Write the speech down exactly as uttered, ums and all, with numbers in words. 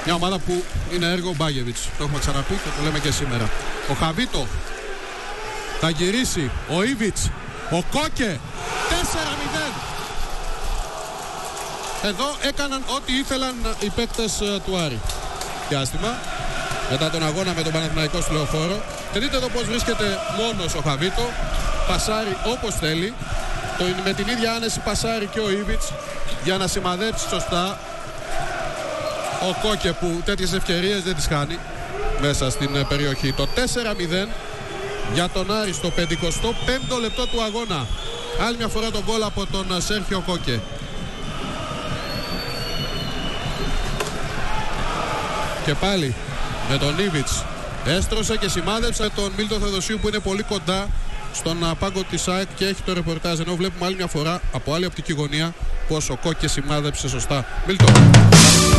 Μια ομάδα που είναι έργο Μπάγεβιτς. Το έχουμε ξαναπεί και το λέμε και σήμερα. Ο Χαβίτο θα γυρίσει. Ο Ήβιτς. Ο Κόκε. τέσσερα μηδέν. Εδώ έκαναν ό,τι ήθελαν οι παίκτες του Άρη. Διάστημα. Μετά τον αγώνα με τον Παναθηναϊκό στο Λεωφόρο. Και δείτε εδώ πως βρίσκεται μόνος ο Χαβίτο. Πασάρει όπως θέλει. Το, με την ίδια άνεση πασάρει και ο Ήβιτς για να σημαδέψει σωστά. Ο Κόκε που τέτοιες ευκαιρίες δεν τις χάνει μέσα στην περιοχή. Το τέσσερα μηδέν για τον Άρη στο πενηκοστό πέμπτο λεπτό του αγώνα. Άλλη μια φορά τον γκολ από τον Σέρχιο Κόκε. Και πάλι με τον Ήβιτς έστρωσε και σημάδεψε τον Μίλτο Θεοδοσίου που είναι πολύ κοντά στον πάγκο της ΑΕΚ και έχει το ρεπορτάζ. Ενώ βλέπουμε άλλη μια φορά από άλλη οπτική γωνία πως ο Κόκε σημάδεψε σωστά. Μίλτο.